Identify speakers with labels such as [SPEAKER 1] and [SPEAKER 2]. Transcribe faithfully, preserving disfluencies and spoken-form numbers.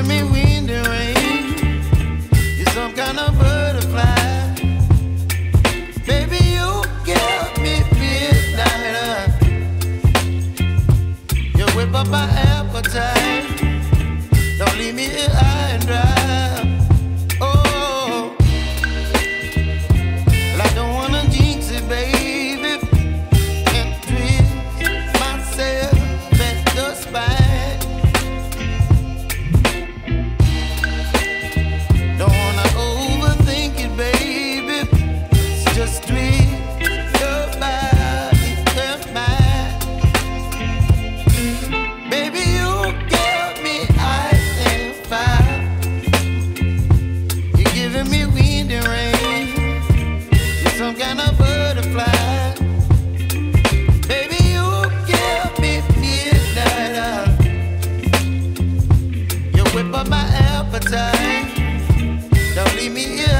[SPEAKER 1] giving me wind and rain. You're some kind of butterfly. Baby, you give me midnight. You whip up my appetite. Don't leave me here high and dry. Oh, well, I don't wanna jinx it, baby, and twist myself at the spine. Don't wanna overthink it, baby. It's just twist your body and mine. Baby, you give me ice and fire. You're giving me wind and rain. You're some kind of butterfly. Baby, you give me midnight. You whip up my appetite. Don't leave me here